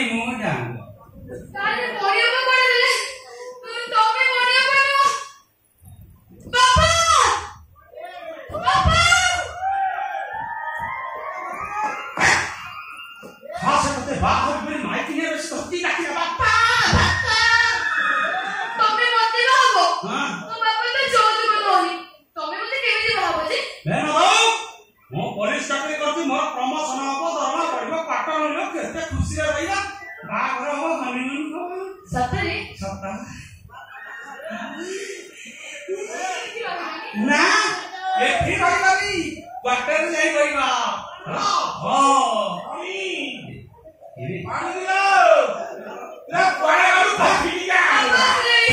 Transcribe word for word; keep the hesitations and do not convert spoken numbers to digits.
ମୁଁ ଜାଣିବ ତାହେଲେ ପଢିବାକୁ ପଡେ ଦେଲେ ତମେ ପଢିବାକୁ ପଡିବ ବାପା ବାପା ହଁ ସେ ତତେ ବାପ ବୋଲି ମାଇକି ନିଏ ସତି ଡାକିଲା ବାପା ବାପା ତମେ ମତେ ବାହାବ ହଁ ମୋ ବାପା ତ ଯୌତୁକ ଦଉନି ତମେ ମତେ କେମିତି ବାହାବ ଯେ ବେନ ମୁଁ ପୋଲିସ ଚାକରି କରୁଛି ମୋର ପ୍ରମୋଶନ ହବ ଦରମା ବଢିବ ପାଠ ମିଳିବ କେତେ ଖୁସିରେ ରହିବା ବାହାଘର ହବ ହନିମୁନ ହବ ସତରେ ସତ ନା ଏଠି ରହିବାନି କ୍ୱାର୍ଟର ଯାଇ ରହିବା ହଁ ପାଣି ଦିଅ କୁଆଡେ ଗଲୁ